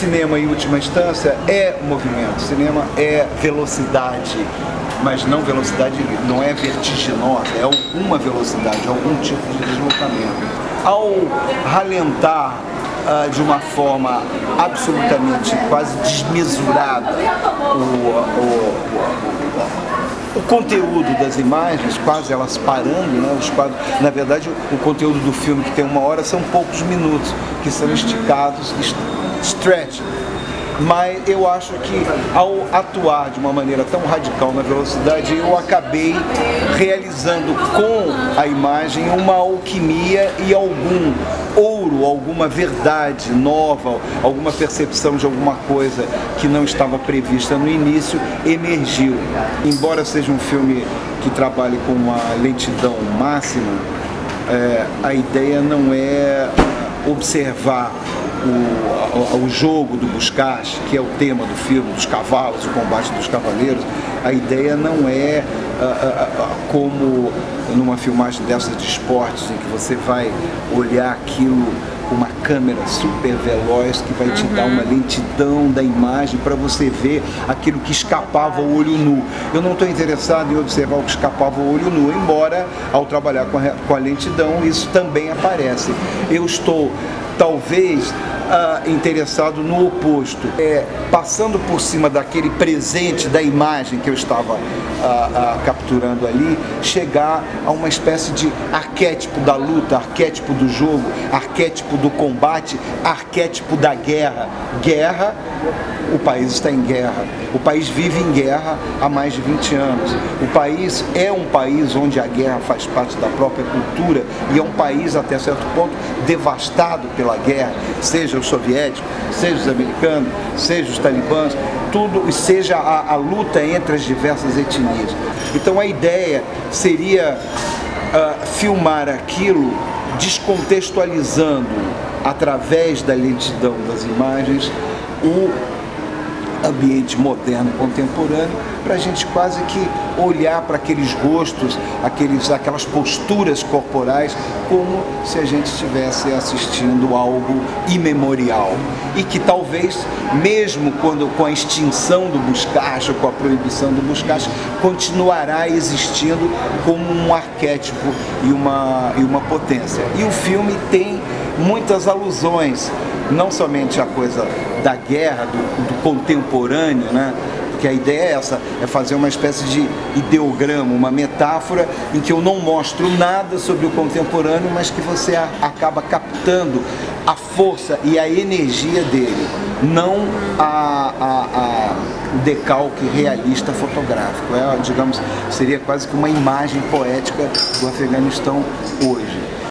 cinema, em última instância, é movimento. Cinema é velocidade, mas não velocidade, não é vertiginosa, é alguma velocidade, algum tipo de deslocamento. Ao ralentar de uma forma absolutamente quase desmesurada o conteúdo das imagens, quase elas parando, né? Os quadros, na verdade, o conteúdo do filme, que tem 1 hora, são poucos minutos, que são esticados, stretch. Mas eu acho que ao atuar de uma maneira tão radical na velocidade, eu acabei realizando com a imagem uma alquimia e algum ouro, alguma verdade nova, alguma percepção de alguma coisa que não estava prevista no início, emergiu. Embora seja um filme que trabalhe com uma lentidão máxima, a ideia não é observar o jogo do Buzkás, que é o tema do filme, dos cavalos, o combate dos cavaleiros. A ideia não é como numa filmagem dessas de esportes, em que você vai olhar aquilo com uma câmera super veloz que vai te dar uma lentidão da imagem para você ver aquilo que escapava ao olho nu. Eu não estou interessado em observar o que escapava ao olho nu, embora ao trabalhar com a lentidão isso também aparece. Eu estou talvez interessado no oposto, passando por cima daquele presente da imagem que eu estava capturando ali, chegar a uma espécie de arquétipo da luta, arquétipo do jogo, arquétipo do combate, arquétipo da guerra. Guerra, o país está em guerra, o país vive em guerra há mais de 20 anos. O país é um país onde a guerra faz parte da própria cultura e é um país, até certo ponto, devastado pela guerra, seja os soviéticos, seja os americanos, seja os talibãs, tudo, seja a luta entre as diversas etnias. Então a ideia seria filmar aquilo descontextualizando através da lentidão das imagens o ambiente moderno, contemporâneo, para a gente quase que olhar para aqueles rostos, aquelas posturas corporais, como se a gente estivesse assistindo algo imemorial. E que talvez, mesmo com a extinção do Buzkás, ou com a proibição do Buzkás, continuará existindo como um arquétipo e uma potência. E o filme tem muitas alusões, não somente a coisa da guerra, do contemporâneo, né? Porque a ideia é essa, é fazer uma espécie de ideograma, uma metáfora em que eu não mostro nada sobre o contemporâneo, mas que você acaba captando a força e a energia dele, não o decalque realista fotográfico. Digamos, seria quase que uma imagem poética do Afeganistão hoje.